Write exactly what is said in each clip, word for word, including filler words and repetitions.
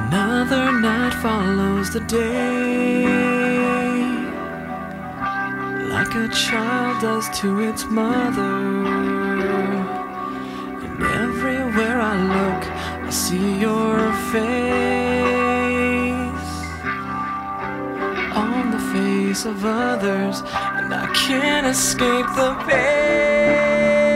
Another night follows the day, like a child does to its mother. And everywhere I look, I see your face on the face of others, and I can't escape the pain.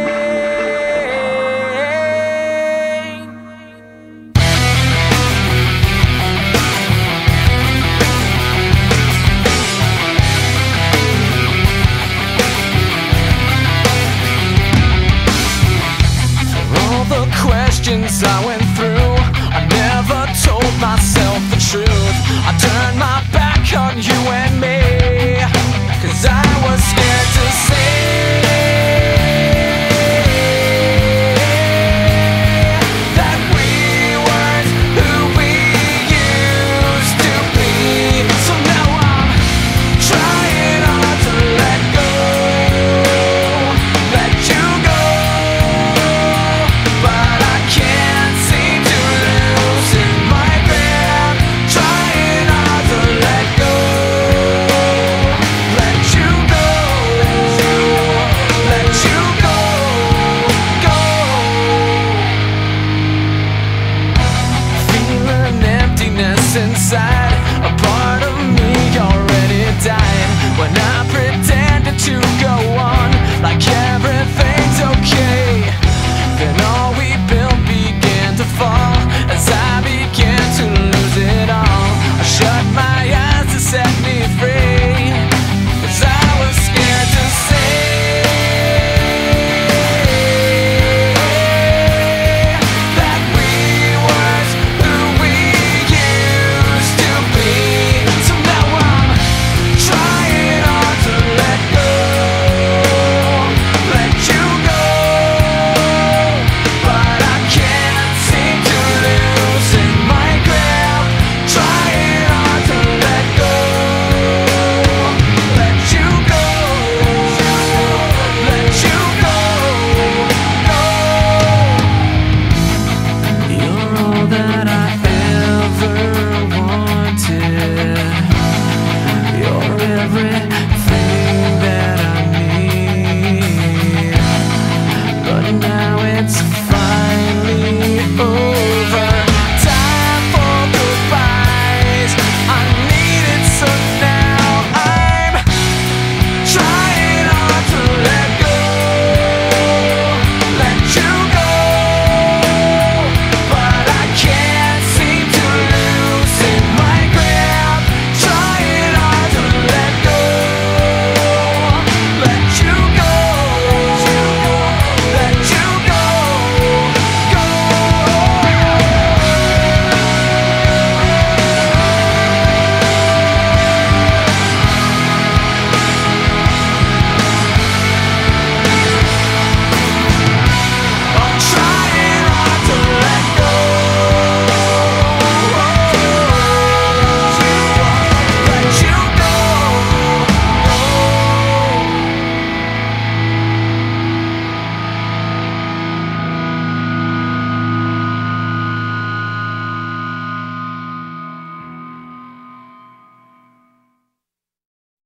The questions I went through, I never told myself the truth. I turned my back on you and me, 'cause I was scared to say that we weren't who we used to be. So now I'm trying hard to let go, let you go. Inside, a part of me already died when I pretended to go on like everything's okay. Then all we built began to fall as I began to lose it all. I shut my eyes to set me free, 'cause I was scared to say that we weren't who we used to be. So now I'm trying hard to let go, let you go, but I can't seem to loosen my grip. Trying hard to let go, let you go, let you go, go. You're all that I ever wanted. You're everything that I need. But now